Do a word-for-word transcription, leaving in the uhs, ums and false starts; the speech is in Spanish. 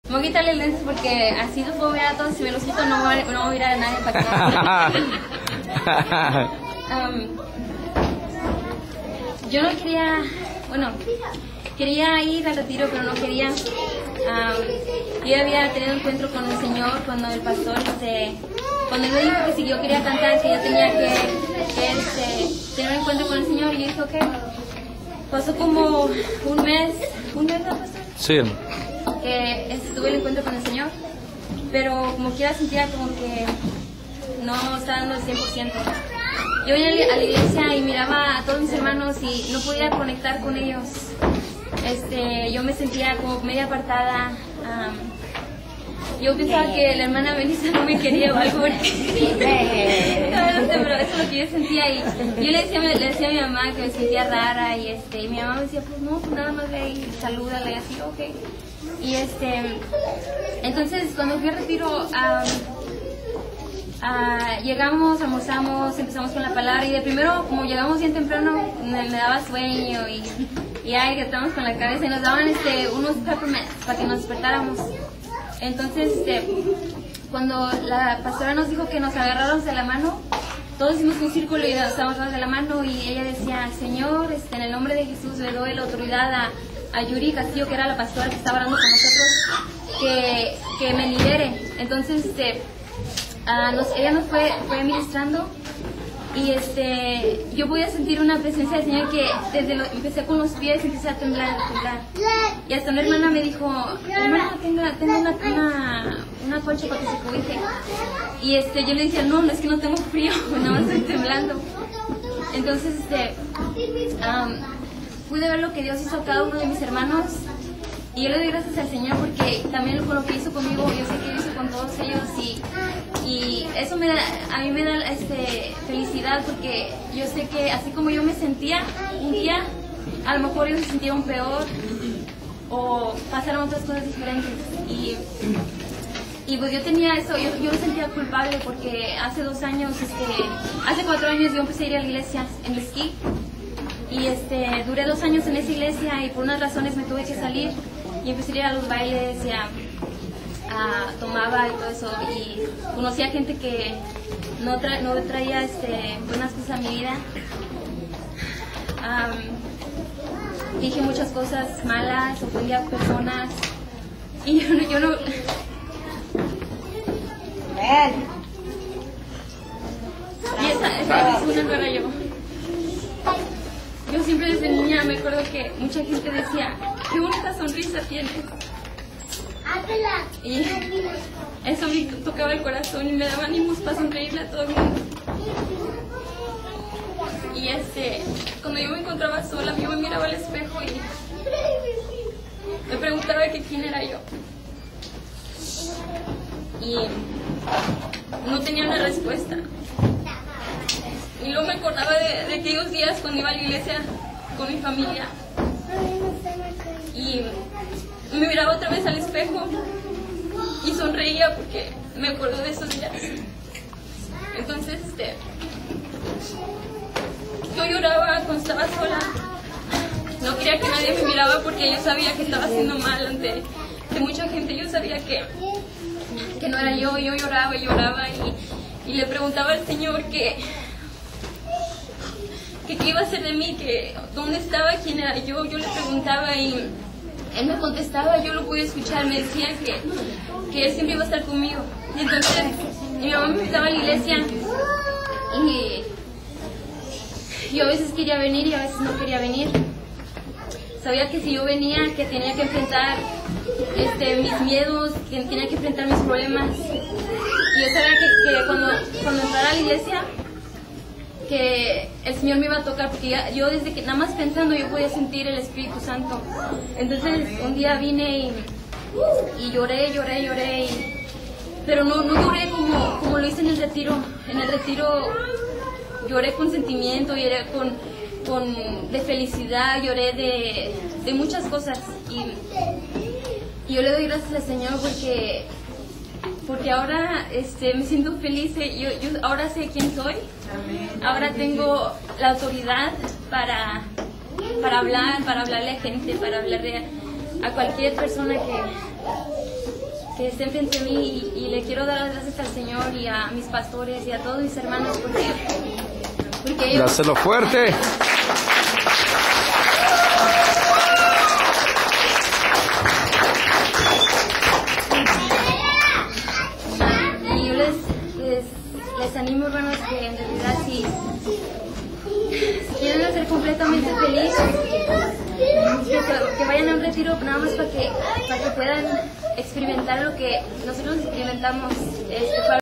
Me voy a quitarle lentes porque así los puedo ver a todos. Si me los quito no voy, no voy a ir a nadie para acá. um, yo no quería, bueno, quería ir al retiro, pero no quería. Um, yo había tenido un encuentro con el Señor cuando el pastor, este, cuando él me dijo que si yo quería cantar, que yo tenía que, que este, tener un encuentro con el Señor, y yo dije, ok. Pasó como un mes, un mes, ¿no, pastor? Sí. Que tuve el encuentro con el Señor, pero como quiera sentía como que no estaba dando el cien por ciento. Yo iba a la iglesia y miraba a todos mis hermanos y no podía conectar con ellos. Este, yo me sentía como media apartada. Um, yo pensaba que la hermana Melissa no me quería o algo. No, no sé, pero eso es lo que yo sentía. Y yo le decía, le decía a mi mamá que me sentía rara y, este, y mi mamá me decía, pues no, pues nada más ve y salúdala y así, ok. Y este, entonces cuando fui a retiro, um, uh, llegamos, almorzamos, empezamos con la palabra y de primero, como llegamos bien temprano, me, me daba sueño y, y ay, que estábamos con la cabeza y nos daban este, unos peppermints para que nos despertáramos. Entonces, este, cuando la pastora nos dijo que nos agarráramos de la mano, todos hicimos un círculo y nos estábamos agarrando de la mano y ella decía, Señor, este, en el nombre de Jesús le doy la autoridad a a Yuri Castillo, que era la pastora que estaba hablando con nosotros, que, que me libere. Entonces este, uh, nos, ella nos fue, fue ministrando y este, yo podía sentir una presencia del Señor que desde lo, empecé con los pies, empecé a temblar, a temblar. Y hasta una hermana me dijo, hermana, tengo, tengo una, una, una colcha para que se cobije. Y este, yo le dije, no, no es que no tengo frío, nada más estoy temblando. Entonces este, um, pude ver lo que Dios hizo a cada uno de mis hermanos y yo le doy gracias al Señor porque también con lo que hizo conmigo, yo sé que hizo con todos ellos y, y eso me da, a mí me da este, felicidad porque yo sé que así como yo me sentía un día, a lo mejor ellos se sintieron peor o pasaron otras cosas diferentes y, y pues yo tenía eso, yo, yo me sentía culpable porque hace dos años, este, hace cuatro años yo empecé a ir a la iglesia en Mesquite. Y este, duré dos años en esa iglesia y por unas razones me tuve que salir y empecé a ir a los bailes y a, a tomaba y todo eso y conocí a gente que no, tra, no traía este, buenas cosas a mi vida. Um, dije muchas cosas malas, ofendí a personas y yo no... Yo no y esa, esa es una nueva yo. Yo siempre desde niña me acuerdo que mucha gente decía, qué bonita sonrisa tienes. Y eso me tocaba el corazón y me daba ánimos para sonreírle a todo el mundo. Y este, cuando yo me encontraba sola, yo me miraba al espejo y me preguntaba que quién era yo. Y no tenía una respuesta. Y luego me acordaba de, de aquellos días cuando iba a la iglesia con mi familia. Y me miraba otra vez al espejo y sonreía porque me acuerdo de esos días. Entonces, este, yo lloraba cuando estaba sola. No quería que nadie me miraba porque yo sabía que estaba haciendo mal ante de mucha gente. Yo sabía que, que no era yo. Yo lloraba y lloraba y, y le preguntaba al Señor que... que qué iba a hacer de mí, que dónde estaba, quién era yo, yo le preguntaba y él me contestaba, yo lo podía escuchar, me decía que, que él siempre iba a estar conmigo. Y entonces mi mamá me invitaba a la iglesia y yo a veces quería venir y a veces no quería venir. Sabía que si yo venía, que tenía que enfrentar este, mis miedos, que tenía que enfrentar mis problemas. Y yo sabía que, que cuando, cuando entrara a la iglesia, que el Señor me iba a tocar, porque ya, yo desde que nada más pensando yo podía sentir el Espíritu Santo. Entonces un día vine y, y lloré, lloré, lloré, y, pero no, no lloré como, como lo hice en el retiro. En el retiro lloré con sentimiento, lloré con, con, de felicidad, lloré de, de muchas cosas. Y, y yo le doy gracias al Señor porque, porque ahora este, me siento feliz, yo, yo ahora sé quién soy. Ahora tengo la autoridad para, para hablar, para hablarle a gente, para hablarle a cualquier persona que, que estén frente a mí y, y le quiero dar las gracias al Señor y a mis pastores y a todos mis hermanos porque, porque ellos... Dáselo fuerte. Y yo les, les, les animo, hermanos, que en realidad si, si quieren ser completamente felices, que, que vayan a un retiro nada más para que, para que puedan experimentar lo que nosotros experimentamos. Este,